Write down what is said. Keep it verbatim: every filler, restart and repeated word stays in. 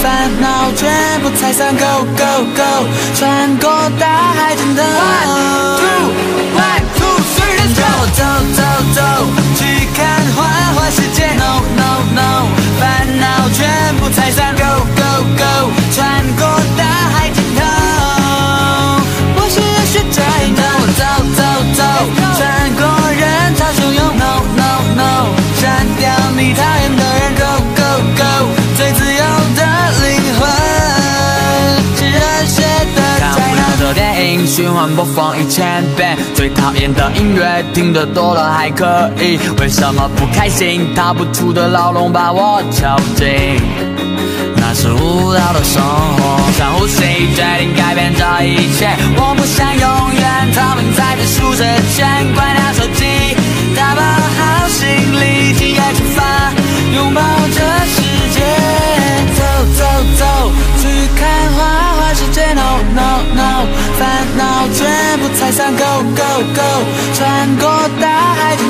烦恼全部拆散 ，Go Go Go， 穿过大海尽头。One two one two three let's go， 走走走，去看花花世界。No No No， 烦恼全部拆散 ，Go Go Go， 穿过大海尽头。我需要学着 No， 走走走，穿过人潮汹涌。No No No， 删掉你讨厌的人。Go Go Go， 最自由的灵魂是热血的灾难。看电影循环播放一千遍，最讨厌的音乐听得多了还可以，为什么不开心？逃不出的牢笼把我囚禁。那是无聊的生活，深呼吸决定改变这一切。我不想永远逃命在这舒适圈，关掉手机，打包好行李，今夜出发，拥抱这世界。走走走，去看花花世界。No No No， 烦恼全部拆散。Go Go Go， 穿过大海。